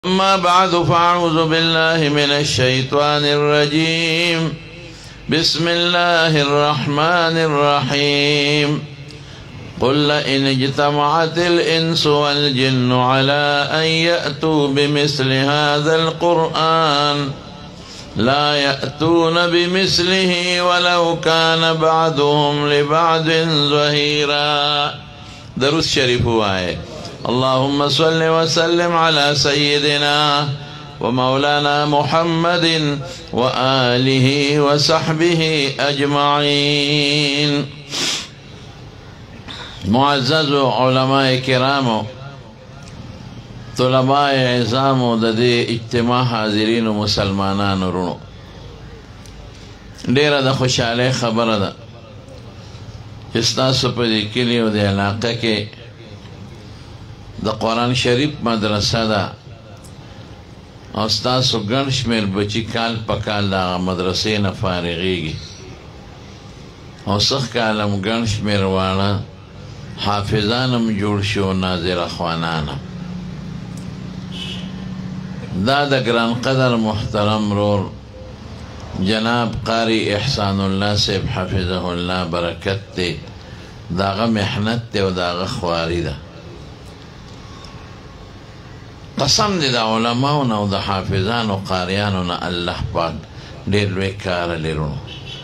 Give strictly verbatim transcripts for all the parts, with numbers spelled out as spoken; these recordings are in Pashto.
أما بعد فأعوذ بالله من الشيطان الرجيم. بسم الله الرحمن الرحيم. قل لئن اجتمعت الإنس والجن على أن يأتوا بمثل هذا القرآن لا يأتون بمثله ولو كان بعضهم لبعض ظهيرا. درود شريف آية. اللهم صل وسلم على سيدنا ومولانا محمد وآله وصحبه أجمعين. معزز علماء کرام، طلباء عظام و ددی اجتماع حاضرین و مسلمانان رونو، ډیره د خوشاله خبره ده چې ستاسو په دې کلي او د علاقه کې د قرآن شریف مدرسه ده او ستاسو ګڼ شمېر بچي کال په کال د هغه مدرسې نه فارغېږي او سخت کالم ګڼ شمېر واړه حافظان هم جوړ شو، ناظره خوانان هم. دا د ګران قدر محترم رور جناب قاری احسان الله صاحب حفظه الله برکت دی، داغه محنت دی او داغه خواري ده. قسم دی د علماو نه او د حافظانو قاریانو نه الله پاک ډېر لوی کار لرونو،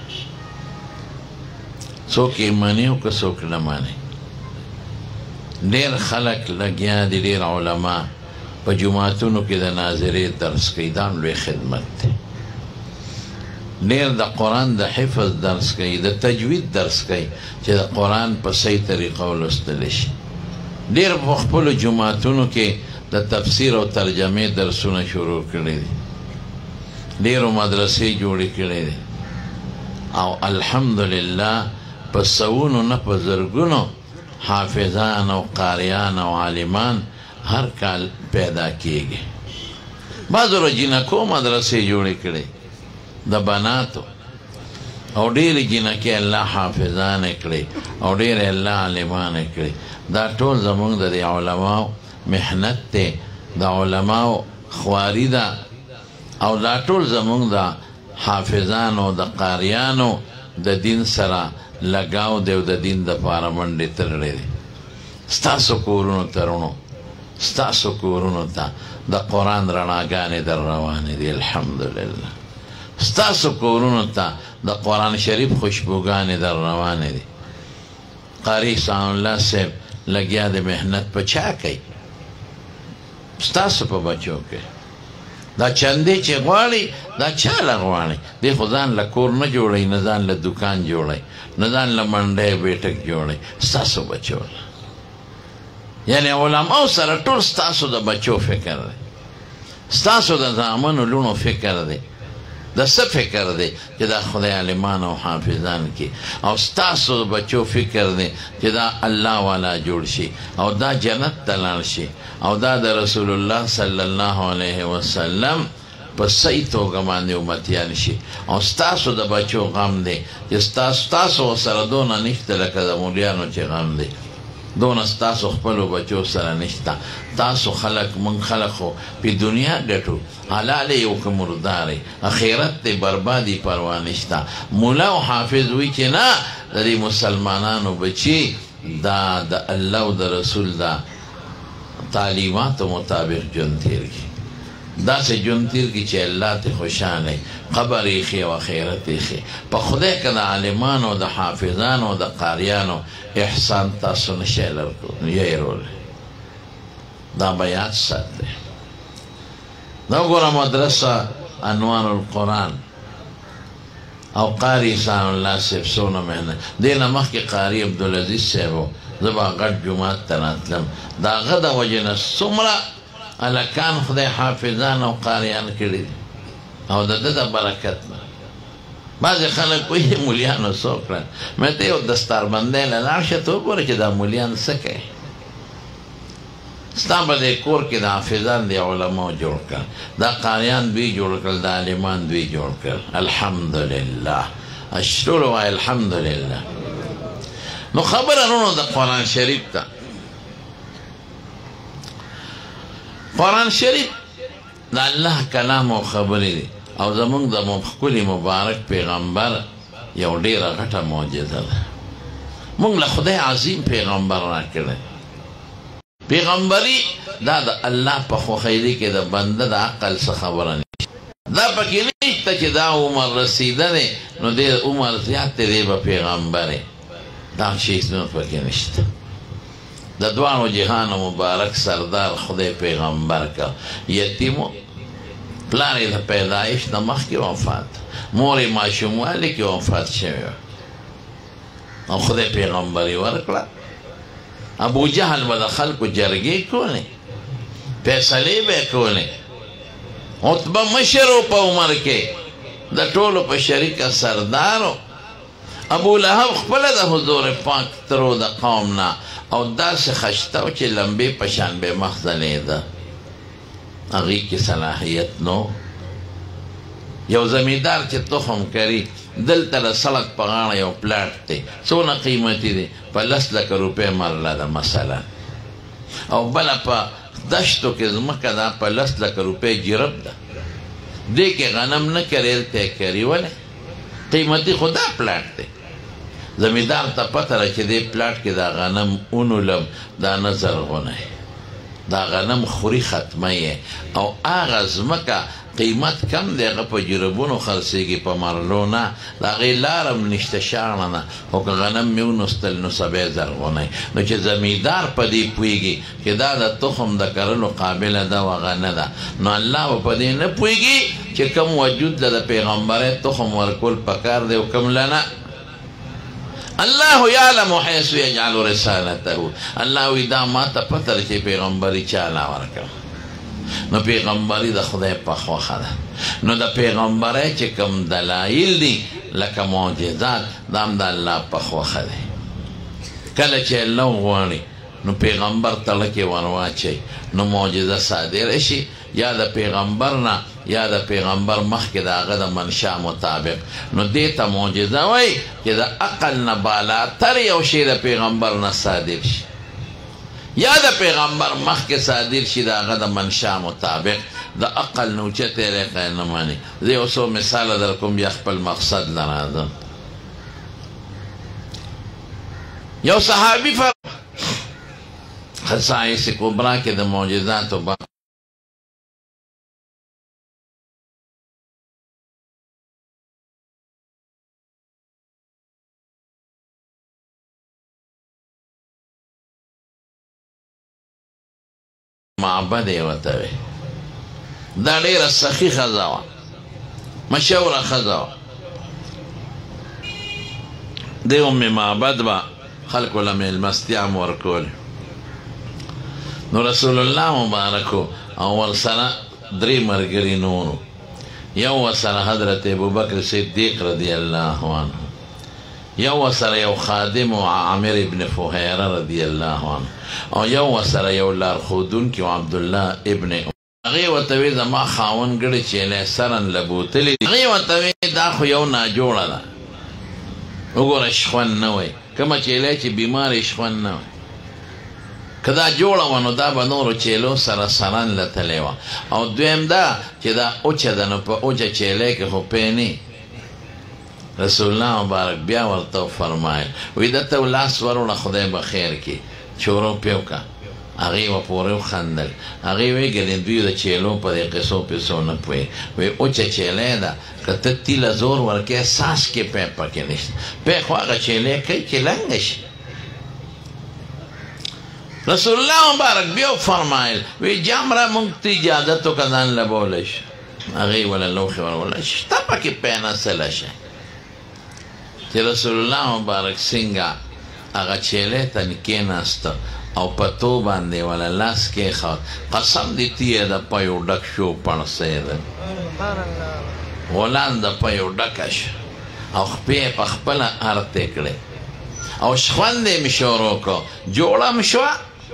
څوک یې مني او که څوک نه مني. ډېر خلک لګیا دي، ډېر علما په جوماتونو کې د ناظرې درس کوي، دا لوی خدمت دی. ډېر د قرآن د حفظ درس کوي، د تجوید درس کوي چې د قرآن په صحیح طریقه ولوستلی شي. ډېر په خپلو جوماتونو کې د تفسیر او ترجمې درسونه شروع کړي دي، ډېرو مدرسې جوړې کړي دي او الحمدلله په سوونو نه په زرګونو حافظان او قاریان او عالمان هر کال پیدا کیږي. بعضو جنکو مدرسې جوړې کړي د بناتو او ډېرې جنکې الله حافظانې کړي او ډېرې الله عالمانې کړي. دا ټول زمونږ د دې علماو محنت ته، د علماو خواري ده او دا ټول زمونږ د حافظانو د قاریانو د دین سره لګاو دی او د دین دپاره منډې تړلې دي. ستاسو کورونو ته رونو، ستاسو کورونو ته د قرآن رڼاګانې در روانې دي الحمدلله. ستاسو کورونو ته د قرآن شریف خوشبوګانې در روانې دي. قاری احسان الله صاحب لګیا د محنت په چا کوي؟ ستاسو په بچو کې. دا چندې چې غواړي دا چا له غواړي؟ دی خو ځان له کور نه جوړوي، نه ځان له دوکان جوړوي، نه ځان له منډی بیټک جوړوي، ستاسو بچو له. یعنې علماو سره ټول ستاسو د بچو فکر دی، ستاسو د زامنو لونو فکر دی. د څه فکر دی چې دا خدای عالمان او حافظان کې، او ستاسو د بچو فکر دی چې دا الله والا جوړ شي او دا جنت ته لاړ شي او دا د رسول الله صلی الله علیه وسلم په صحیح توګه باندې امتیان شي. او ستاسو د بچو غم دی چې ستاسو سره دونه نشته لکه د مولیانو چې غم دی، دونه ستاسو خپلو بچو سره نشته. تاسو خلق من خلق خو په دنیا ګټو، حلال یو که مردارې، اخرت دی بربادي پروا نشته. مولا او حافظ وی چې نه، د دې مسلمانانو بچي دا د الله او د رسول دا تعلیماتو مطابق ژوند تېر کړي، داسې ژوند تېر کړي چې الله ته خوشحاله، قبر یې ښې او آخرت یې ښې. په خدای که د عالمانو د حافظانو د قاریانو احسان تاسو نشئ هېرولی. دا به یاد ساتئ. دا وګوره مدرسه انوار القرآن او قاری احسان الله صاحب څومره محنت. دې نه مخکې قاری عبدالعزیز صاحب و، زه به غټ جومات ته راتلم، د هغه د وجې نه څومره هلکان خدای حافظان او قاریان کړي دي او د ده د برکت نه. بعضې خلک وایي مولیانو څه وکړل؟ مې ته یو دستاربندۍ له لاړ شه ته وګوره چې دا مولیان څه کوي. ستا په دې کور کې د حافظان د علماو جوړ کړل، دا قاریان دوی جوړ کړل، دا عالمان دوی جوړ کړل. الحمدلله. اشتول وایي الحمدلله. نو خبره رونو د قرآن شریف ته. قرآن شریف دا الله کلام او خبرې دي او زمونږ د ښکلي مبارک پیغمبر یو ډېره غټه معجزه ده مونږ له خدای عظیم پیغمبر راکړی پیغمبري دا د الله په خوښیدي کې د بنده د عقل څه خبره نشته دا پکې نشته چې دا عمر رسیدلی نو دې عمر زیات دی دی به پیغمبر دا شی پکې نشته د دواړو جهانو مبارک سردار خدای پیغمبر کا یتیمو پلار یې د پیدایش نه مخکې وفات مور یې ماشوموالي کې وفات شوی او خدای پیغمبري ورکړه ابو جهل به د خلکو جرګې کولې فیصلې به یې کولې عتبه مشر و په عمر کې د ټولو په شریکه سردارو ابو لهب خپله د حضور پاک ترو د قوم نه او داسې خشته و چې لمبې په شان به مخ ځلېده هغې کې صلاحیت نو یو زمیندار چې تخم کري دلته د سړک په غاړه یو پلاټ دی څونه قیمتي دی په لس لکه روپۍ مرله ده مثلا او بله په دشتو کې ځمکه ده په لس لکه روپۍ جرب ده دې کې غنم نه کرېل ته کري ولې قیمتي خو دا پلاټ دی زمیندار ته پته ده چې دې پلاټ کې دا غنم ونولم دا نه زرغونه دا غنم خوري ختمه یې او هغه ځمکه قیمت کم دی هغه په جربونو خرڅېږي په مرلو نه د هغې لارم نشته شاړه نه خو که غنم مې ونوستل نو سبا یې زرغونی نو چې زمیندار په دې پوهېږي چې دا د تخم د کرلو قابله ده او هغه نه ده نو الله به په دې نه پوهېږي چې کوم وجود له د پیغمبرۍ تخم ورکول پکار دی او کوم له نه الله یعلم حیث یجعل رسالته الله وی دا ما ته پته ده چې پیغمبري چا لا ورکړه نو پیغمبري د خدای په خوښه ده نو د پیغمبرۍ چې کوم دلایل دي لکه معجزات دا هم د الله په خوښه دی کله چې الله وغواړي نو پیغمبر تړه کې ور واچوي نو معجزه صادره شي یا د پیغمبر نه یا د پیغمبر مخکې د هغه د منشا مطابق نو دې ته معجزه وایي چې د عقل نه بالاتر یو شی د پیغمبر نه صادر شي یا د پیغمبر مخکې صادر شي د هغه د منشا مطابق د عقل نه اوچتې ریقه نه مني زه یو څو مثاله در کوم بیا خپل مقصد نه راځم یو صحابي فرق خصائص کبرا کې د معجزاتو با معبد یې ورته وی دا ډېره سخي ښځه وه مشهوره ښځه وه د ام معبد به خلکو له مېلمستیا هم ورکولې نو رسول الله مبارکو او ورسره درې ملګري نورو یو ورسره حضرت ابوبکر صدیق رضی الله عنه یو ورسره یو خادم عامر ابن فهیره رضی الله عنه او یو ورسره یو لارښودونکی عبدالله ابن هغې ورته وی زما خاوند ګړی چیلی سرن له بوتلې دي هغې ورته وی دا خو یو ناجوړه ده وګوره شخوند نه وی کومه چیلی چې بیمار یې شخوند نه وی که دا جوړه وه نو دا به نورو چیلو سره سرن له تلې وه او دویم دا چې دا اوچه ده نو په اوچه چیلی کې خو پی نه رسول الله مبارک بیا ورته وفرمایل وی دته لاس وروړه خدای به خیر کړي چورو پې وکړه هغې به پورې وخندل هغې ویې ګلې دوی د چیلو په دې قصو پیسو نه پوهې وی اوچه چیلی ده که ته تیله زور ورکوې ساس کې پی پکې نشته پی خو هغه چیلی کوي چې لنګه شي رسول الله مبارک بیا وفرمایل وی جمره مونږ ته اجازت وکړه ځان له بولی شي هغې وله لوښې ورولله شته پکې پی نسله شي چې رسول الله مبارک څنګه هغه چیلی ته کېناسته او په تو باندې ولا لاس کېښود قسم دې تیه د پیو ډک شو پړسېده غلان د پیو ډکه شو او خپې په خپله ارتې کړې او شخوند یې مې شروع کړو جوړه م شوه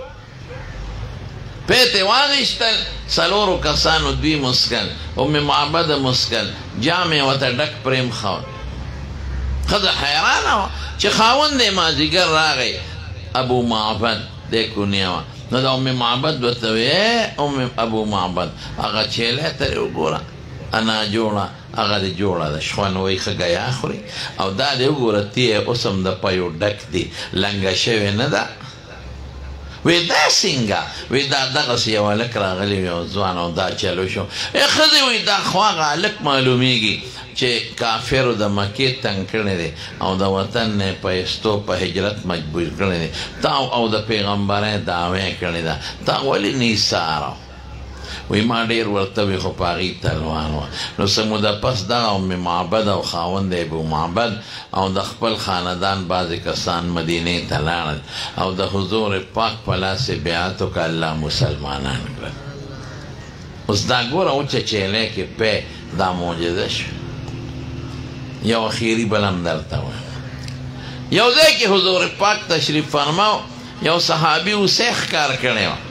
پې ترې واخیستل څلورو کسانو دوی مسکل ام معبده مسکل جام یې ورته ډک پرېمښود ښځه حیرانه وه چې خاوند یې مازدیګر راغی ابو معبد دې کونیه وه نو دا ام معبد ورته وی ام ابو معبد هغه چیلې ترې وګوره انا جوړه هغه دې جوړه ده شخوانوی ښه ګیا خوري او دا دې وګوره تیې اوس هم د پیو ډک دي لنګه شوې نه ده وی دا څنګه وی دا دغسې یو هلک راغلی وي او ځوان او دا چلو شو ښځې وی دا خو هغه هلک معلومیږي چې کافرو د مکې تنګ کړی دی او د وطن نه په ایستو په هجرت مجبور کړی دی تا او د پیغمبرۍ دعوی کړې ده تا ولې نه ایساره وی ما ډېر ورته وي خو په هغې تلوان وه نو څه موده پس دغه ام معبد او خاوند ابو معبد او د خپل خاندان بعضې کسان مدینې ته لاړل او د حضور پاک په لاس یې بیعت وکړه الله مسلمانان کړل اوس دا ګوره اوچه چیلۍ کې پی دا معجزه شو یو اخیري بل هم درته وایم یو ځای کې حضور پاک تشریف فرماو یو صحابي اوسۍ ښکار کړی وه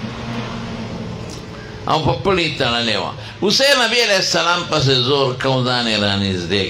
او په پړي تړلې وه اوسۍ نبي علیه السلام پسې زور کو ځان یې رانږدې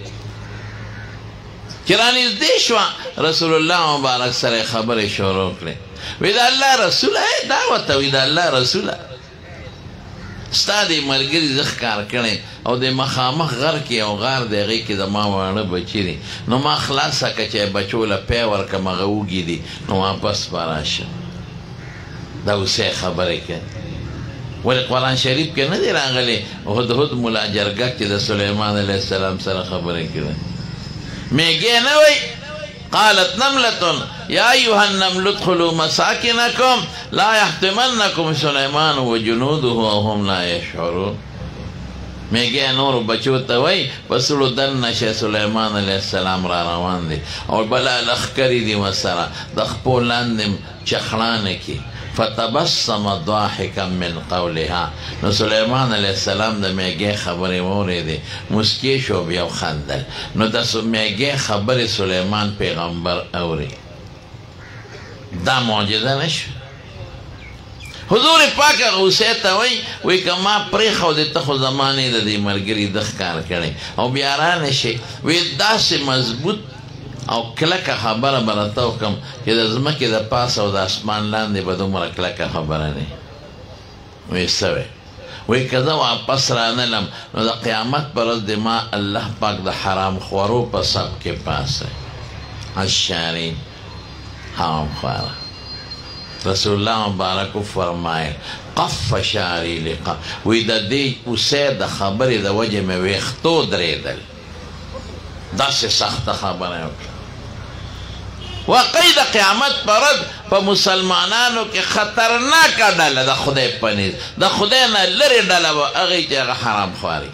چې رانږدې شوه رسول الله مبارک سره خبرې شروع کړې وی د الله رسوله دا ورته وي د الله رسوله ستا دې ملګري زه ښکار کړی او د مخامخ غر کې یو غار دی هغې کې زما واړه بچي دي نو ما خلاصه کړه چې بچو له پی ورکړم هغه وږي دي نو واپس به راشه دا اوسۍ خبرې کوي ولې قرآن شریف کې نه دی راغلی هدهد ملا جرګک چې د سلیمان علیه السلام سره خبرې کړی میږی نه وی قالت نملة يا أيها النمل ادخلوا مساكنكم لا يحطمنكم سليمان وجنوده وهم لا يشعرون میږی نورو بچو ته وی په سړو دننه شه سلیمان علیه السلام را روان دی او بله لښکرې دي ورسره د خپو لاندې چخړانې کې فتبسم ضاحكا من قولها نو سلیمان علیه السلام د میږی خبرې واورېدې مسکې شو بیا وخندل نو د میږی خبرې سلیمان پیغمبر اوري دا معجزه نشو حضور پاک هغه اوسۍ ته وایي وایي که ما پرېښودې ته خو زمانې د دې ملګري ده ښکار کړی او بیا رانشي وایي داسې مضبوط او کلکه خبره به راته وکړم چې د ځمکې د پاسه او د اسمان لاندې به دومره کلکه خبره نه وایي څه وی وایي که زه واپس رانلم نو د قیامت په ورځ د ما الله پاک د حرام خورو په سب کې پاسه الشارین حرام خواره رسول الله مبارک فرمایل قف شعری لقا وی د دې اوسۍ د خبرې د وجې مې ویښتو درېدل داسې سخته خبره وکړه واقعي د قیامت په ورځ په مسلمانانو کې خطرناکه ډله د خدای په نیز د خدای نه لرې ډله به هغې چې هغه حرام خواري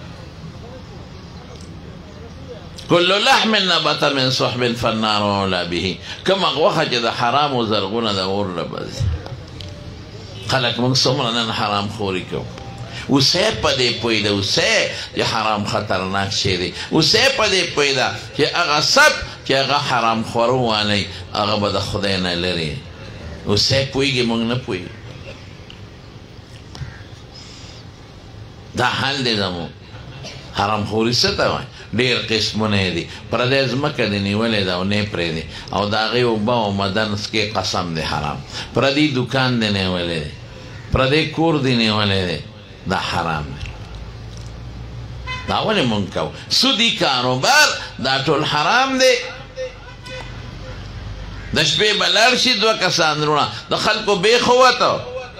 كل لحم نبت من صحب فالنار اولى به کومه غوښه چې د حرامو زرغونه د اور نه بځي خلک موږ څومره نن حرام خوري کوو اوسۍ په دې پوه ده اوسۍ چې حرام خطرناک شی دی اوسۍ په دې پوه ده چې هغه سب چې هغه حرام خورو والی هغه به د خدای نه لرې اوسۍ پوهېږي موږ نه پوهېږو دا حل دی زموږ حرام خوري څه ته وایي ډېر قسمونه یې دي پردی ځمکه دې نیولې ده او نه یې پرېږدي او د هغې اوبه او مدن کې قسم دی حرام پردي دوکان دې نیولی دی پردی کور دې نیولی دی دا حرام دی دا ولې مونږ کوو سودي کاروبار دا ټول حرام دی د شپې به لاړ شي دوه کسان وروڼه د خلکو بیخ ووته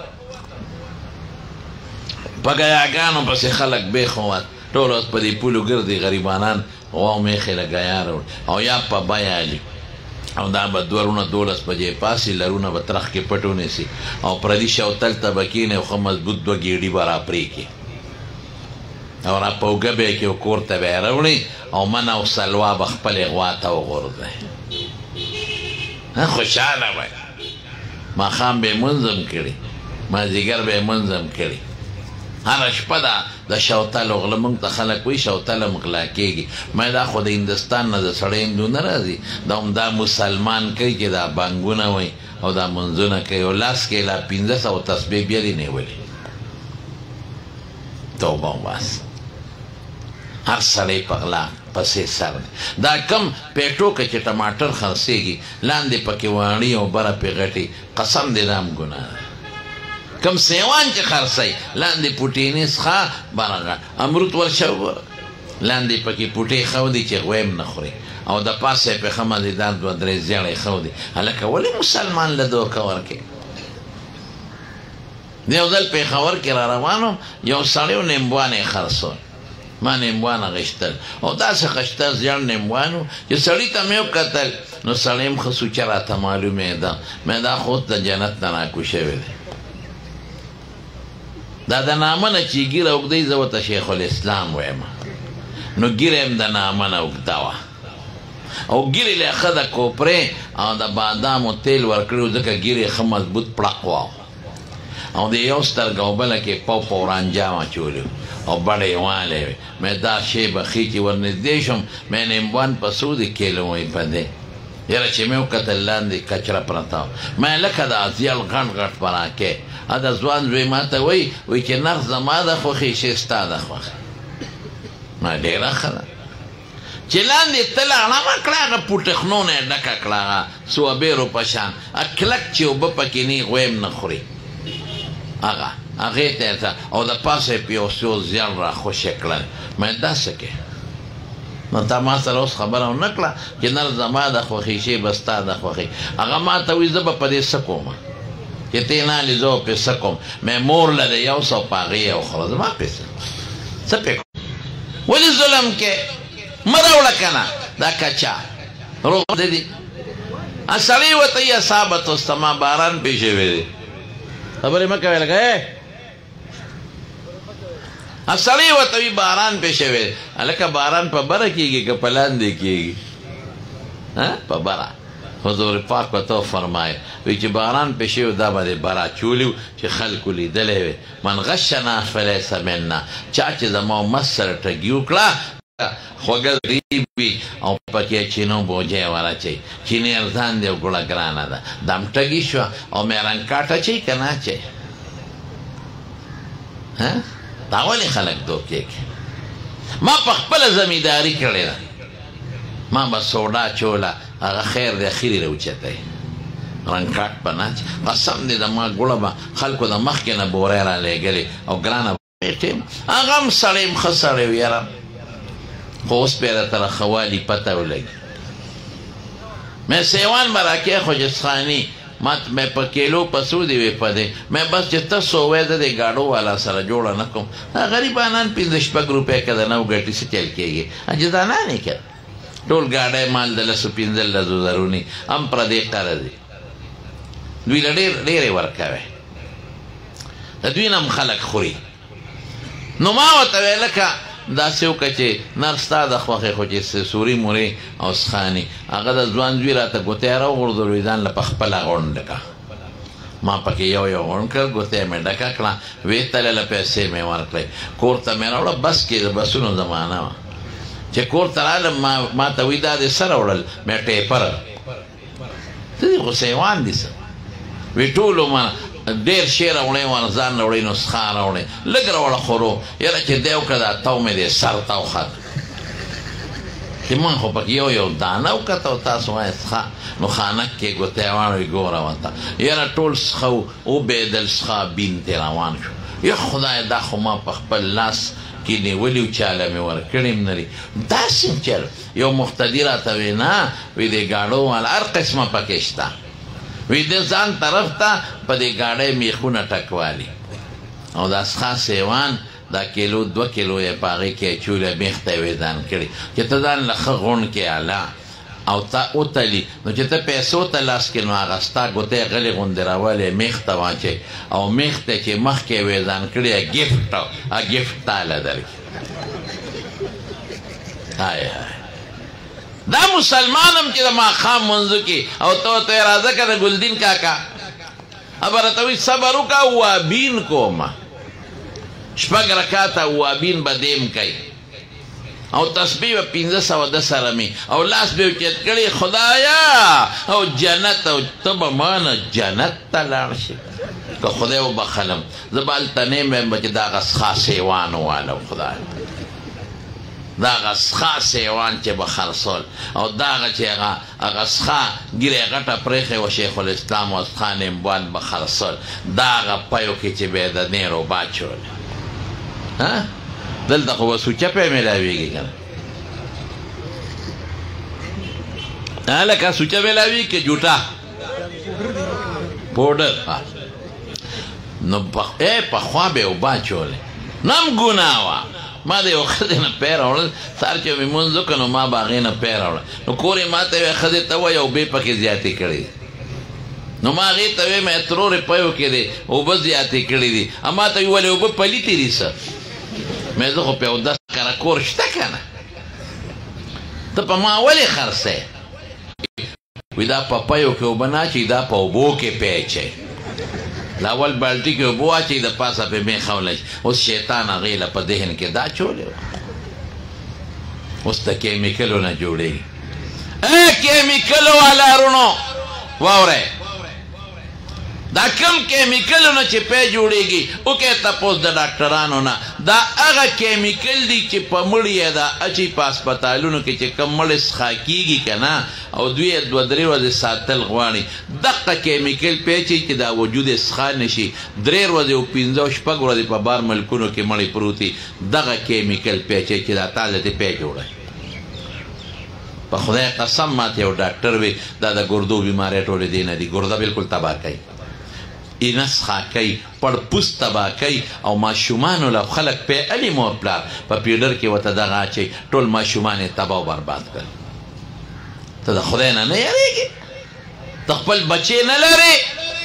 په ګیاګانو پسې خلک بیخ ووت ټول اوس په دې پولو ګرځي غریبانان غوا میخې له ګیا راوړي او یا په بیه علي او دا به دوه رونه دولس بجې پاسې لرونه به ترخ کې پټ ونیسي او پردي شوتل ته به کښېني او ښه مضبوط دوه ګېډي به را پرېږدي او را په اوږه به یې کړي او کور ته به یې راوړي او من او سلوا به خپلې غوا ته وغورځوي خوشحاله به ماښام به یې منظم کړي مازدیګر به یې منظم کړي هره شپه ده د شوتلو غله موږ ته خلک وایي شوتله مغلا کېږي ما دا خو د هندوستان نه د سړی هندو نه راځي دا همدا مسلمان کوي چې دا بانګونه وایي او دا منځونه کوي او لاس کې لا پنځه سوه تسبیح بیا دې نیولي توبه وباسه هر سړی په غلا پسې سر دی دا کم پیټو که چې ټماټر خرڅېږي لاندې پکې واڼي او بره پې غټي قسم دې دا هم ګناه ده کم سیوان چې خرڅوي لاندې پوټینې څخه بره غټ امرود ورشه وګوره لاندې پکې پوټې ښودي چې غوی هم نه خوري او د پاسه یې پې ښه مزېدار دوه درې زیړی ښودي هلکه ولې مسلمان له دوکه ورکوې یو ځل پېښور کې را روان وم یو سړی و نیمبوان یې خرڅول ما نیمبوان اخیستل او داسې خشته زیړ نیمبوان و چې سړي ته مې وکتل نو سړی هم ښه سوچه راته معلومېده مې دا خو د جنت نه ناکو شوی دی دا د نامه نه چې ږیره اوږدوي زه ورته شیخ الاسلام وایم نو ږیره هم د نامه نه اوږده وه او ږیرې له ښه د کوپرې او د بادامو تیل ورکړي و ځکه ږیرې ښه مضبوط پړق وه او د یو سترګه او بله کې پو په ورانجام اچولي او بړې یې والی وې مې دا شی به ښي چې ورنږدې شم مې نیمبوان په څو د کیلو وایي په دی یاره چې مې وکتل لاندې کچره پرته وه مې لکه دا زیړ غټ غټ پراکې ا د ځوان زوی ما ته وایي وایي چې نرخ زما د خوښې شی ستا د خوښې ما ډېره ښه ده چې لاندې تله اړمه کړه هغه پوټخنونه یې ډکه کړه هغه سوبیرو په شان کلک چې اوبه پکې نه غوی هم نه خوري هغه هغې ته یې او د پاسه یې په یو څو زیړ را خوشې کړل مې داسې کې نو تا ما سره اوس خبره ونه کړه چې نر زما د خوښې شی به ستا د خوښې هغه ما ته وایي زه به په دې څه کوم چې ته نالې زه به پې څه کوم مې مور لرې یو سو په هغې یې وخوره زما پې څه پې کوم ولې ظلم کې مه راوړه که نه دا کچا روغ دی سړی ورته یې اصابت استما باران پې شوی دی خبرې مه کوې لکه سړی ورته وي باران پې شوی دی هلکه باران په بره کېږي که په لاندې کېږي په بره حضور پاک ورته وفرمایل وایي چې باران پې شوی دا به دې بره چولي چې خلکو لیدلی وي من غشنا فلیس منا چا چې زما مس سره ټګي وکړه خوږه ریبي او پکې چینو بوجۍ وراچوي چینی ارزان دی او ګوړه ګرانه ده دا هم ټګي شوه او میرن کاټ اچوي که نه اچوي دا ولې خلک دوکې کوي ما په خپله زمینداري کړې ده ما به سوډا چوله هغه خیر دی اخرې راوچتی رنګ کاټ به نه اچي قسم دی د ما ګوړه به خلکو د مخکې نه بورۍ را لېږلې او ګرانه هغه هم سړی هم ښه سړی و یاره خو اوس پې راته رخوالي پته ولګي مې سیوان به راکې خو جسخاني ما مې په کیلو په څو دي وې په دی مې بس چې ته څو وې د دې ګاډو والا سره جوړه نه کوم غریبانان پنځه شپږ روپۍ که د نو ګټي څه چل کېږي عجزانان یې که ټول ګاډی مال د لسو پنځلسو زرونی هم پردې قرض دي دوی له ډېر ډېرې ورکوي د دوی نه هم خلک خوري نو ما ورته ویې لکه داسې وکړه چې نر ستا د خوښې خو چې سوري مورې او سخاني هغه د ځوان زوی راته ګوتی راوغورځولوي ځان له په خپله غونډ کړه ما پکې یو یو غونډ کړ ګوتی مې ډکه کړه ویې تلله پیسې مې ورکړې کور ته مې راوړه بس کې د بسونو زمانه وه چې کور ته رالم ما ته وایي دا دې څه راوړل مې ټیپر ته دې خو سیوان دي څه وی ټولو ما ډېر شی راوړی ور ځان راوړی نسخه راوړی لږ راوړه خورو یاره چې دی وکړه دا تو مې دی سر ته وخت چې من خو پکې یو یو دانه وکته او تاسو وایاست ښه نو خانک کې ګوتی واړوي ګوره ورته یاره ټول څښه وبېدل څښه بین ترې روان شو یا خدایه دا خو ما په خپل لاس کې نیولي و چاله مې ورکړې هم نه دي داسې چل یو مقتدي راته وی نه وی دې ګاډو والا هر قسمه پکې شته وی د ځان طرف ته په دې ګاډۍ میخونه ټکوالي او دا څښه سیوان دا کیلو دوه کیلو یې په هغې کې اچولې میخ ته یې وې ځان کړي چې ته ځان له ښه غونډ کې اعلی او تا وتلي نو چې ته پیسو ته لاس کې نو هغه ستا ګوتې غلې غوندې راولې میخ ته واچوي او میخ ته چې مخکې یې وې ځان کړي ګفټ ا ګفټ تاله درکړي های های دا مسلمان هم چې د ماښام منځو کې او ته ورته یې راځه که د ګلدین کاکا ابه راته وایي صبر وکړه اوابین کومه شپږ رکاته اوابین به دیم کوي او تسبیح به پنځه سوه ده سره مې او لاس به یې اوچت کړي خدایا او جنت او ته به ما نه جنت ته لاړ شي که خدای وبخلم زه به هلته نه یم چې دا هغه څښا سیوانو والا خدای دا هغه سخا سیوان چې به خرڅول او دا هغه چې هغه هغه سخا ګیرې غټه پرېښې وه شیخ الاسلام او سخا نیمبوان به خرڅول دا هغه پیو کې چې به یې د نیرو باچول دلته خو به سوچه پی میلاویږي که نه لکه سوچه میلاویږي که جوټه پوډر نو پخوا به یې وباچولې نم ګناه وه ما د یو ښځې نه پی راوړل سهار چې مې لمونځ وکړه نو ما به هغې نه پی راوړل نو کور یې ما ته ویې ښځې ته وایي اوبې پکې زیاتې کړې نو ما هغې ته ویې مې ترورې پیو کې دی اوبه زیاتې کړې دي اما ته ویې ولې اوبه پلیتې دي څه مې زه خو په یو دس کره کور شته که نه ته په ما ولې خرڅی وی دا په پیو کې اوبه نه اچوي دا په اوبو کې پی اچوي د اول بالټي کې اوبه واچوي د پاسه پې میخه ولچ اوس شیطان هغې له په ذهن کې دا چولې وه اوس د کیمیکلو نه جوړېږي ای کیمیکلو والا رونو واورئ دا کم کیمیکلونه چې پی جوړېږي وکړئ تپوس د ډاکټرانو نه دا هغه کیمیکل دي چې په مړي یې دا اچي په هسپتالونو کې چې کم مړی څښا کېږي که نه او دوی یې دوه درې ورځې ساتل غواړي دقه کیمیکل پی اچوي چې دا وجود یې څښا نه شي درې ورځې او پنځه او شپږ ورځې په بار ملکونو کې مړی پروت وي دغه کیمیکل پی اچوي چې دا تا دلته پی جوړوي په خدای قسم ماته یو ډاکټر وي دا د ګردو بیمارۍ ټولې دې نه دي ګرده بلکل تباه کوي اینه څښا کوي پړپوس تباه کوي او ماشومانو له خلک پی علي مور پلار په پیډر کې ورته دغه اچوي ټول ماشومان یې تباه او برباد کړي ته د خدای نه نه یېرېږې ته خپل بچې نه لرې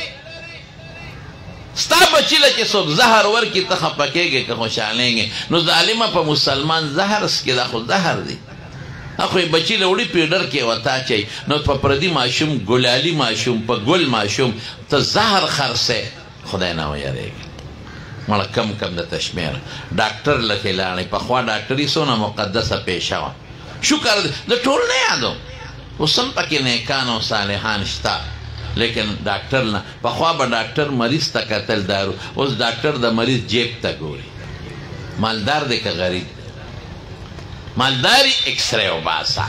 ستا بچي له چې څوک زهر ورکړي ته خفه کېږې که خوشحالېږې نو ظالمه په مسلمان زهر څکې دا خو زهر دی خو یې بچي له وړي پیډر کې ورته اچوي نو په پردي ماشوم ګلالي ماشوم په ګل ماشوم ته زهر خرڅی خدای نه ویېرېږي مړه کم کم د تشمیر ډاکټر لکې لاړې پخوا ډاکټري څونه مقدسه پیشه وه شکر د ټول نه یادو اوس هم پکې نیکان او صالحان شته لیکن ډاکټر نه پخوا به ډاکټر مریض ته کتل دارو اوس ډاکټر د مریض جیب ته ګوري مالدار دی که غریب مالداری ایکسرے وباسا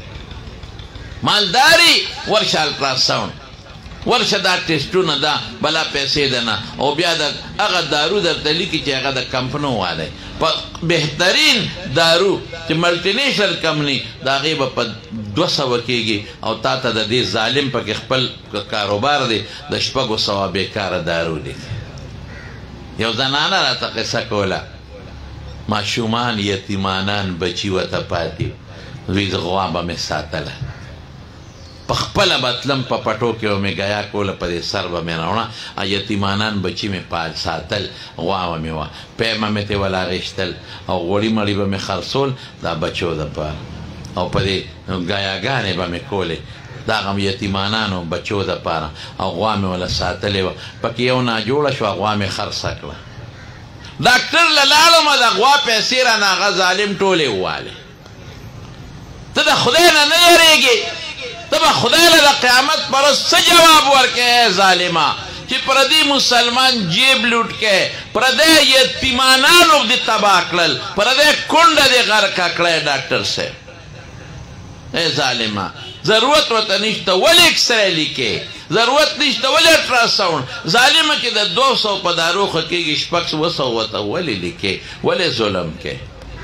مالداری ورشه الټراساوند ورشه دا ټیسټونه دا بلا پیسې ده نه او بیا د هغه دارو درته لیکي چې هغه د کمپنو والی په بهترین دارو چې ملټینیشنل کمپني د هغې به په دوه سوه کېږي او تا ته د دې ظالم پکې خپل کاروبار دی د شپږو سوه بېکاره دارو دی یو زنانه راته قصه کوله ماشومان یتیمانان بچی ورته پاتې وی زه غوا به مې ساتله په خپله به تلم په پټو کې به مې ګیا کوله په دې سر به مې راوړه یتیمانان بچي مې پال ساتل غوا به مې وه پیمه مې ترې ولاغېشتل او غوړي مړي به مې خرڅول دا بچو دپاره او په دې ګیاګانې به مې کولې دا هغه یتیمانانو بچو دپاره او غوا مې وله ساتلې وه پکې یو ناجوړه شوه غوا مې خرڅه کړه ډاکټر له لاړم د غوا پیسې رانه هغه ظالم ټولې ووالې ته د خدای نه نه یېرېږې ته به خدای له د قیامت پر ورځ څه جواب ورکړې ظالمه چې پردي مسلمان جیب لوټ کې پردی یتیمانانو دې تباه کړل پردی کونډه دې غرقه کړی ډاکټر صاحب ای ظالمه ضرورت ورته نشته ولې اکسرې لیکې ضرورت نشته ولې الټراساوند ظالمه چې د دو سو په دارو ښه کېږي شپږ اوه سو ورته ولې لیکې ولې ظلم کې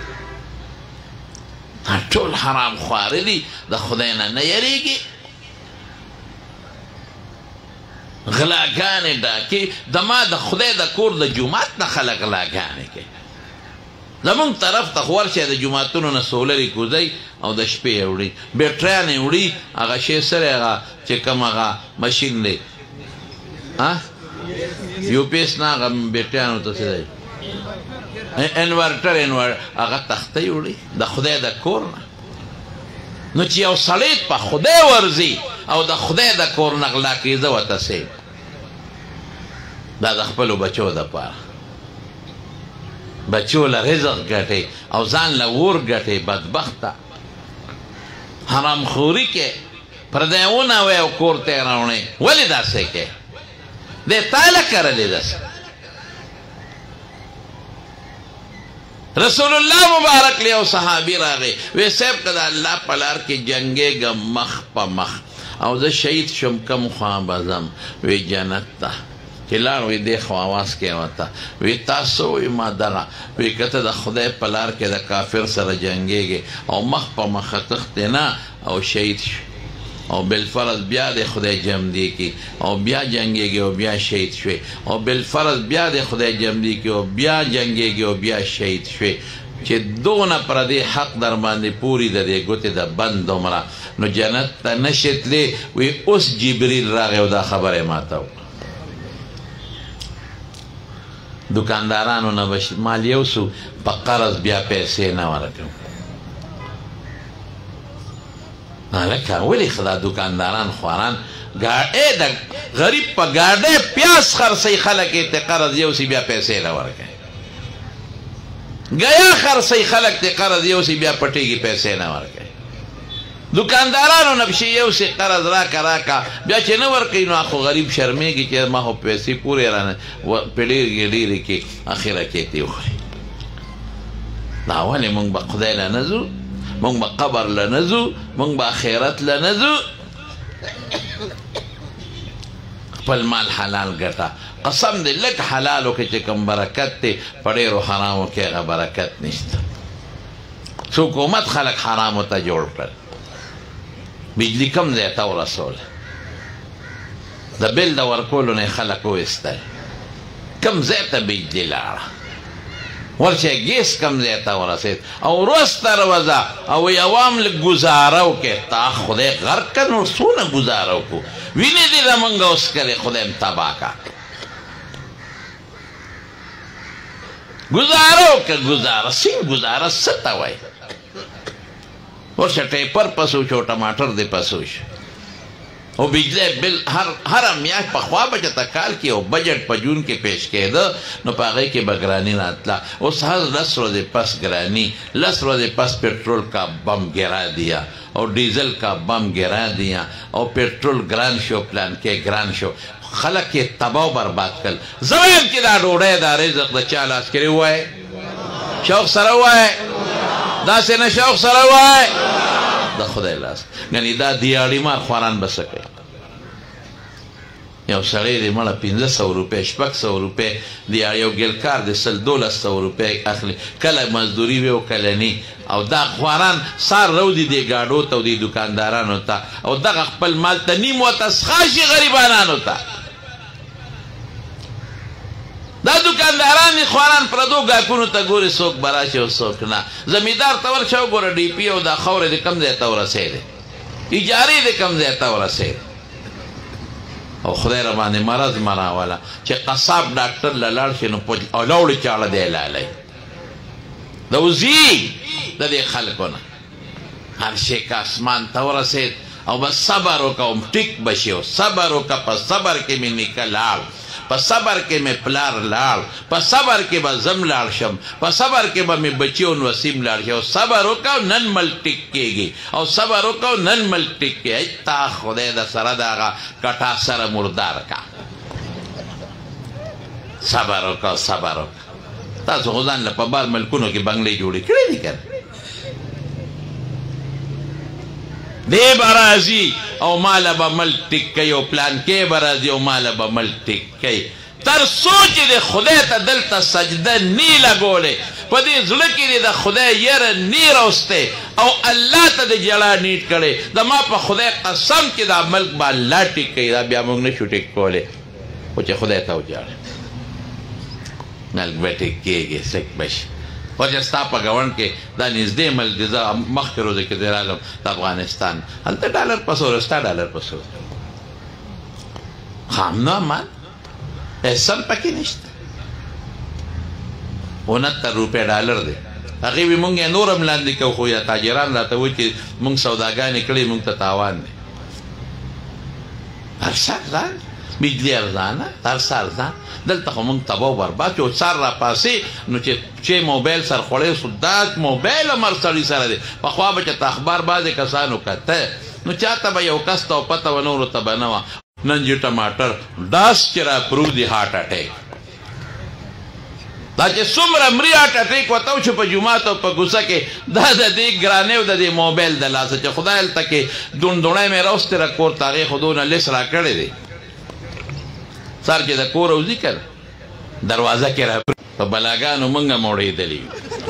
ټول حرام خواره دي د خدای نه نه یېرېږي غلاګانې ډاکې د ما د خدای د کور د جومات نه خلک غلاګانې کوي زمونږ طرف ته خو ورشئ د جوماتونو نه سولرې کوزئ او د شپې یې وړي بیټریان یې وړي هغه شی سره هغه چې کوم هغه مشین دی یو پی ایس نه هغه بیټریانو ته څه دی انورټر انور هغه تختې وړي د خدای د کور نه نو چې یو سړی په خدای ورځي او د خدای د کور نه غلا کوي زه ورته سیم دا د خپلو بچو دپاره بچو له رزق ګټئ او ځان له اور ګټئ بدبخته حرام خوري کې پردی ونوئ او کور ته یې راوړئ ولې داسې کې دی تا له کرلې داسې رسول الله مبارک لی او صحابی راغی وی سیب کدا اللہ پلار کی جنگے گا مخ پا مخ او دا شہید شم کم خواه بازم وی جنت تا چلار وی دیخ آواز کے وطا وی تاسو وی ما دغا وی کتا دا خدای پلار کے دا کافر سر جنگے گے او مخ پا مخ تختینا او شہید شو او بالفرض بیا دے خدای جم دی کی او بیا جنگے گے او بیا شہید شوے او بالفرض بیا دے خدای جم دی کی او بیا جنگے گے او بیا شہید شوے چه دون پر دے حق در باندے پوری دا دے گوتے دا بند عمرہ نو جنت تا نشت لے وی اس جبریل راغے و دا خبر ماتاو دکاندارانو نبشت مالیو سو پا قرض بیا پیسے نوارکو لکه ولی خدا دکانداران خواران گاڑے دا غریب پا گاڑے پیاس خرسی خلق تے قرض یو سی بیا پیسے لورکے گیا خرسی خلق تے قرض یو سی بیا پٹی کی پیسے نورکے دکاندارانو نبشی یو سی قرض راکا راکا بیا چه نورکی نو آخو غریب شرمے کی چه ما ہو پیسی پورے رانے پلیر گی لیری کی آخرہ کیتی اخری ناوالی منگ با خدای لنزو منگ با قبر لنزو منگ با خیرت لنزو پل مال حلال گتا قسم دے لک حلالو کے چکم برکت تے پڑے رو حرامو کے اگا برکت نشتا سوکومت خلق حرامو تا جوڑ پر بجلی کم دیتا و رسول دا بل دا ورکولو نے خلقو استا کم زیتا بجلی لارا ورچه گیس کم زیتا و رسید او روستا روزا او یوام لگزارو کے تا خودے غرق کن اور سونا گزارو کو وینے دی دا منگا اس کرے خودے امتبا کا گزارو که گزارا سین گزارا ستا وائی ورچه ٹیپر پسوش و ٹماٹر دے پسوش او بجلی بل ہر امیاش پا خواب چتا کال کی او بجٹ پا جون کے پیش کے دا نو پا غی کے بگرانی ناتلا اس حال لس روز پس گرانی لس روز پس پیٹرول کا بم گرا دیا اور ڈیزل کا بم گرا دیا اور پیٹرول گران شو پلان کے گران شو خلق کے تباو برباد کل زمین کی دا ڈوڑے دا رزق دا چالاس کرے ہوا ہے شوق سر ہوا ہے دا سے نا شوق سر ہوا ہے دا خدای لاس یعنی دا دیاری مار خواران بسکے یو سڑی دی مڑا پینزہ سو روپے شپک سو روپے دیاری او گلکار دی سل دولس سو روپے اخلی کل مزدوری ویو کلنی او دا خواران سار رو دی دی گاڑو تا دی دکاندارانو تا او دا خپل مال تا نیمو تا سخاشی غریبانانو تا دا دکانداران دی خواران پردو گاکونو تا گوری سوک براشی و سوک نا زمیدار تول شو گورا ڈی پی او دا خور دی کم دیتا و رسے دی اجاری دی کم دیتا و رسے دی او خدای ربانی مرض مرا والا چه قصاب ڈاکٹر للار شنو پوچ اولاوڑی چاڑا دے لالی دوزی دا دے خلقونا ہر شیک آسمان تا و رسید او بس صبرو کا ام ٹک بشیو صبرو کا پس صبر کے میں نکل آل پس صبر کے میں پلار لار پس صبر کے با زم لار شم پس صبر کے با میں بچیون وسیم لار شم صبر ہوکاو نن مل ٹکے گی او صبر ہوکاو نن مل ٹکے ایتا خدای دا سرد آغا کٹا سر مردار کا صبر ہوکاو صبر ہوکاو تا سو خودان لپا بار ملکونو کی بنگلے جوڑی کڑے دی کر دے برازی او مالا با مل ٹکی او پلان کے برازی او مالا با مل ٹکی تر سوچی دے خدای تا دل تا سجدہ نی لگولے پا دے ظلکی دے دا خدای یر نی روستے او اللہ تا دے جڑا نیٹ کرے دا ما پا خدای قسم کی دا ملک با اللہ ٹکی دا بیا مونگ نشو ٹکولے پوچھے خدای تا ہو جاڑے ملک بے ٹکیے گے سک بش وجہ ستا پا گوان کے دا نزدے مل دیزا مخ کے روزے کے دیر آلم تا افغانستان حالتا ڈالر پسو رستا ڈالر پسو خامنو امان احسان پاکی نشتا انتر روپے ڈالر دے اقیبی مونگی نورم لاندی که خویا تاجران راتا ہوئی که مونگ سوداگانی کلی مونگ تا تاوان دے ارسا ارزان بجلی ارزانا ارسا ارزان دلتا خو مونگ تباو برباد چو سار را پاسی نو چه موبیل سر خوڑے سداد موبیل امر سری سر دے پخواب چا تا اخبار بازے کسانو کتا نو چاہتا با یو کستا و پتا و نورو تبا نوا ننجی ٹماٹر داس چرا پرو دی ہارٹ اٹیک دا چې څومره مریا ټټې کوتاو چې په جومات او په کوڅه کې دا د دې ګرانې او د دې موبایل د لاسه چې خدای هلته کې دوندوڼی مې راوستې را کور ته هغې خو دونه لیس را کړی دی سر چې د کور اوځي که دروازه کې را په بلاګانو موږ هم اورېدلي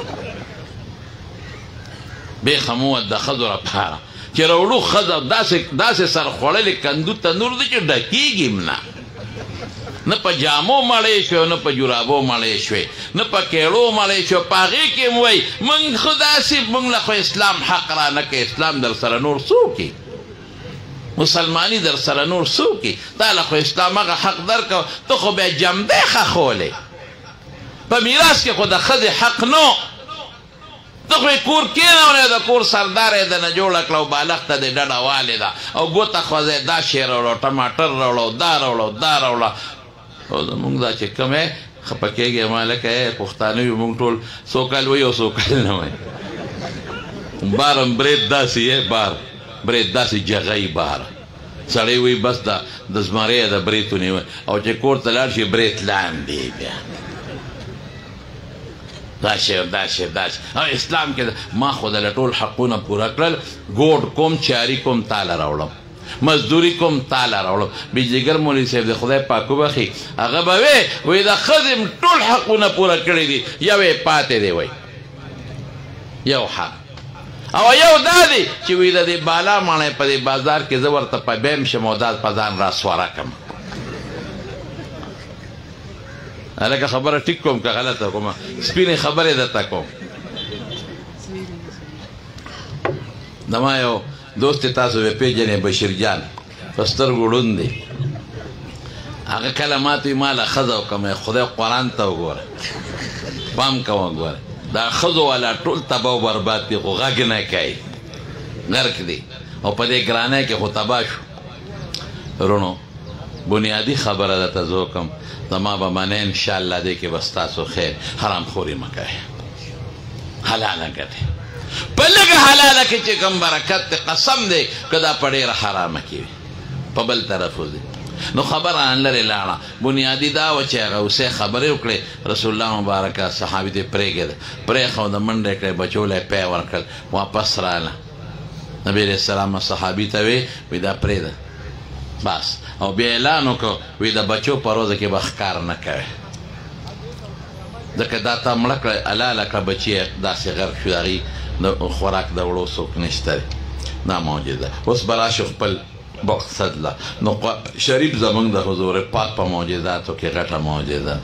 بیخه مو د ښځو لپاره چې راوړو ښځه داسې سر خوړلې کندو تنور دی چې ډکېږي نه نه په جامو مړې شوې نه په جرابو مړې شوې نه په کیړو مړې شوې په هغې کې م وایي موږ خو داسې موږ له خو اسلام حق را نه کوي اسلام در سره نور څوکي مسلماني در سره نور څوکي تا له خو اسلام هغه حق درکو ته خو بیا جمدی خښولې په میراث کې خو د ښځې حق نو ته خو یې کور کېنولی د کور سردار یې دنه جوړه کړه او بالښت ته دې ډډه والې ده او ګوته خوځی دا شی راوړه ټماټر راوړه دا راوړه دا راوړه او زمونږ دا چې کوم یې خفه کېږي ما لکه پښتانه یو مونږ ټول څو کال وایي او څو کال نه وایي بار هم برید داسې یې بار برید داسې جغی بار سړی وایي بس د د زمرۍ د برید ونیوی او چې کور ته لاړ شي برید لاندې بیا دا شی دا شی دا شی او اسلام کې ما خو دله ټول حقونه پوره کړل ګوډ کوم چاري کوم تاله راوړم مزدوری کوم تاله راوړم بجلیګر مولوي صاحب د خدای پاک وبخي هغه به وی وایي د ښځې ټول حقونه پوره کړي دي یو یې پاتې دی وایي یو حق او یو دا دی چې وایي د دې بالا ماڼۍ په دې بازار کې زه ورته په بیم شم او دا په ځان راسواره کړم هلکه خبره ټیک کوم که غلطه کومه سپینې خبرې درته کوم زما یو دوست تاسو به پیژنې بشیر جان په سترګو ړوند دی هغه کله ماته وایي ما له ښځه وکړم خدای قرآن ته وګوره پام کوه ګوره دا ښځو والا ټول تباه و برباد دي خو غږ نه کوي غرق دی او په دې ګرانۍ کې خو تباه شو رونو بنیادي خبره درته زه وکړم زما به منې انشاءالله دې کې به ستاسو خیر حرام خوري مه کوئ حلاله ګټئ په لږه حلاله کې چې کوم برکت دی قسم دی که دا په ډېره حرامه کې وي په بل طرف دی نو خبره ان لرې لاړه بنیادي دا وه چې هغه اوسې خبرې وکړې رسول الله مبارکه صحابي دې پرېږده پرېښوده منډه یې کړې بچو له یې پی ورکړل واپس راله نبي علیه السلام صحابي ته وی وی دا پرېږده بس او بیا اعلان وکړو وی د بچو په روزه کې به ښکار نه کوې ځکه دا تا مړه کړه حلاله کړه بچي داسې غرق شو د هغې د خوراک د وړو څوک نشته دی دا معجزه اوس به راشو خپل مقصد له نو شریف زمونږ د حضور پاک په معجزاتو کې غټه معجزه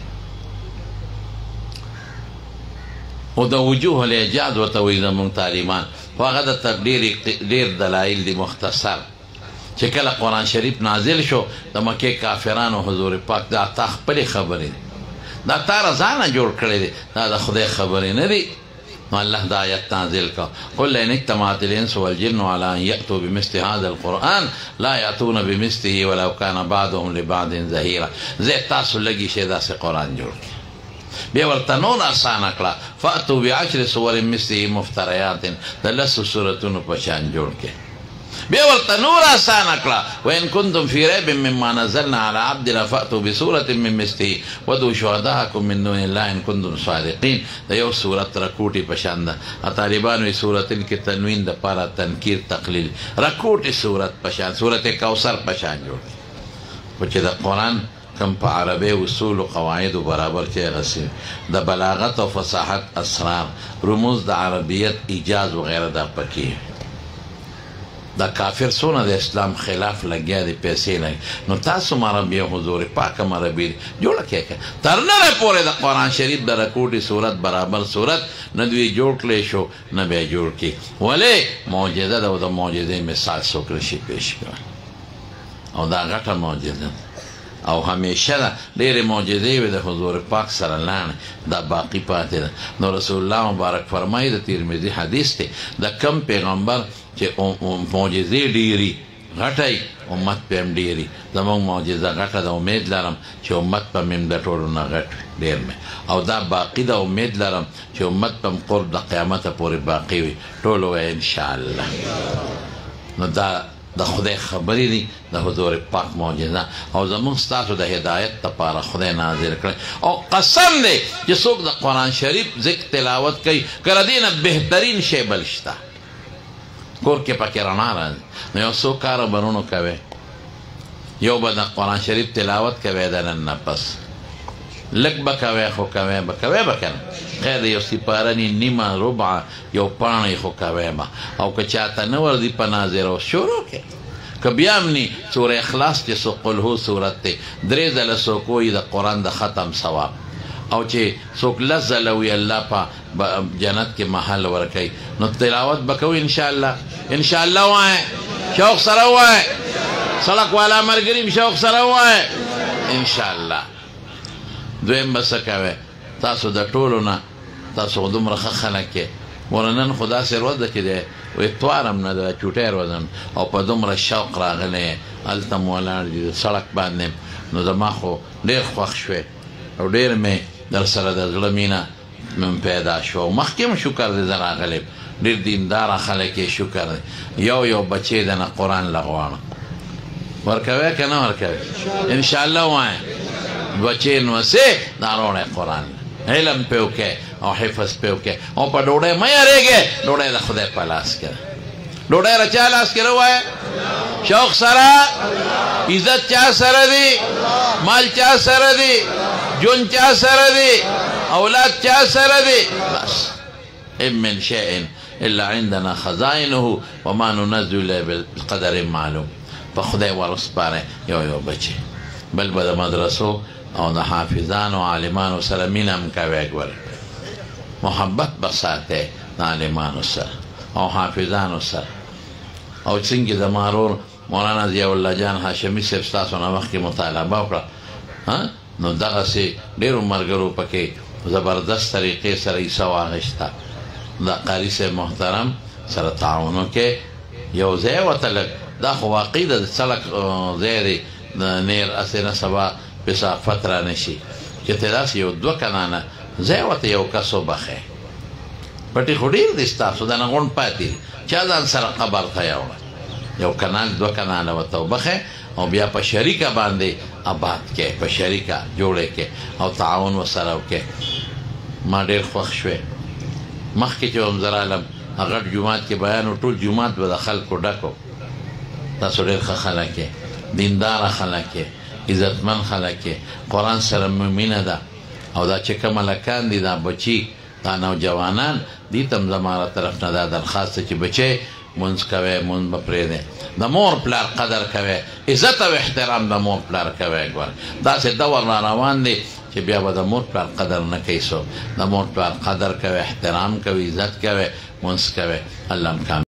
او د وجوه الاعجاز ورته وایي زمونږ تعلیمان خو هغه درته ډېر دلایل دي مختصر چې کله قرآن شریف نازل شو د مکې کافرانو حضور پاک دا تا خپلې خبرې دي دا تا رضانه جوړ کړی دی دا د خدای خبرې نه دي نو الله دا آیت نازل کا قل ان اجتمعت الانس والجن على ان ياتوا بمثل هذا القران لا ياتون بمثله ولو كان بعضهم لبعض ظهيرا زه تاسو لګي شه داسې قرآن جوړ کړي بیا ورته نور اسانه کړه فاتوا بعشر سور مثله مفتريات د لسو سورتونو په شان جوړ کړي بیا ورته نور اسانه کړه وان کنتم فی ریب مما نزلنا علی عبدنا فاتوا بسورة من مثله ودعوا شهداءکم من دون الله ان کنتم صادقین د یو سورت رکوټي په شان ده طالبانو یې سورتن کې تنوین د پاره تنکیر تقلیل رکوټي سورت په شان سورت کوثر په شان جوړ خو چې د قرآن کم په عربي اصول او قواعد برابر چې غسي د بلاغت او فصاحت اسرار رموز د عربیت ایجاز وغیرہ دا پکې دا کافر سونه د اسلام خلاف لګیا دی پیسې لګي نو تاسو هم عربي حضور پاک هم عربي جوړه کړئ تر نره پورې د قرآن شریف د رکوټي صورت برابر صورت نه دوی جوړ کړی شو نه به یې جوړ کړي ولې معجزه ده او د معجزې مثال څوک نشي پیش کړی او دا غټه معجزه او همیشه ده ډېرې معجزې وي د حضور پاک سره لاندې دا باقي پاتې ده نو رسول الله مبارک فرمایي د ترمذي حدیث دی د کم پیغمبر چې معجزې ډېري غټی امت په هم ډېري زموږ معجزه غټه ده امید لرم چې امت په مې د ټولو نه غټ ډېر مې او دا باقي ده امید لرم چې امت په قرب د قیامته پورې باقي وي ټولو وایي انشاءالله نو دا د خدای خبرې دي د حضور پاک معجزه او زمونږ ستاسو د هدایت دپاره خدای نازل کړی او قسم دی چې څوک د قرآن شریف ذکر تلاوت کوي که له دې نه بهترین شی بل شته کور کې پکې رڼا راځي نو یو څو کاره برونو کوئ یو به د قرآن شریف تلاوت کوئ د نن نه پس لږ به کوئ خو کوئ به کوئ به که نه خیر د یو سپارنې نیمه ربعه یو پاڼۍ خو کوئ به او که چاته نه ورځي په ناظره شروع کړئ که بیا هم نی سوره اخلاص چې څو قل هو صورت دی درې ځله څوک وایي د قرآن د ختم ثواب او چې څوک لس ځله وي الله په جنت کې محل ورکوي نو تلاوت به کوي انشاءالله انشاءالله وایه شوق سره وایه سړک والا ملګري شوق سره وایه انشاءالله دویم به څه کوئ تاسو د ټولو نه تاسو خو دومره ښه خلک یې ونه نن خو داسې ورځ ده چې دی و اتوار هم نه ده چوټی ورځ او په دومره شوق راغلی هلته مو ولاړ دي د سړک باندې نو زما خو ډېر خوښ شوې او ډېر مې در سره د زړه مینه پیدا شوه او مخکې هم شکر دی زه راغلی ډېر دینداره خلک یې شکر دی یو یو بچی دی نه قرآن له غواړم ورکوی که نه ورکوی انشاءالله وایه بچې نوسې دا راوړی قرآن علم پې وکړئ او حفظ پې وکړئ او په ډوډۍ مه یارېږئ ډوډۍ د خدای په لاس کې ده ډوډۍ د چا لاس کې ووایه شوق سره عزت چا سره دی مال چا سره دی جون چا سره دی اولاد چا سره دی بس ان من شيء الا عندنا خزائنه وما ننزل بالقدر معلوم په خدای ورسپاره یو یو بچي بل به د مدرسو او د حافظانو عالمانو سره مینه هم کوئ ګوره محبت به ساتئ د عالمانو سره او حافظانو سره او څنګه زما ورور مولانا ضیاء الله جان هاشمي صاحب ستاسو نه مخکې مطالبه وکړه نو دغسې ډېرو ملګرو پکې زبردست طریقې سره حصه واخیسته د قاري صاحب محترم سره تعاون وکړئ یو ځای ورته لږ دا خو واقعي د سړک ځای دی د نیر اسې نه سبا کثافت را نشي چې ته داسې یو دوه کنانه ځای ورته یو کس وبخئ پټې خو ډېر دي ستاسو دنه غونډ پاتې دي چا ځان سره قبر ته یوړه یو کنال دوه کناله ورته وبخئ او بیا په شریکه باندې آباد کړئ په شریکه جوړې کړئ او تعاون ورسره وکړئ ما ډېر خوښ شوې مخکې چې هم زه رالم غټ جومات کې بیان و ټول جومات به د خلکو ډک و تاسو ډېر ښه خلک یې دینداره خلک یې عزتمن خلک یې قرآن سره مو مینه ده او دا چې کوم هلکان دي دا بچي دا نوجوانان دې ته هم زما له طرف نه دا درخواست چې بچی مونځ کوئ مونځ به پرېږدئ د مور پلار قدر کوئ عزت او احترام د مور پلار کوئ ګوره داسې دور را روان دی چې بیا به د مور پلار قدر نه کوي څوک د مور پلار قدر کوئ احترام کوئ عزت کوئ مونځ کوئ الله هم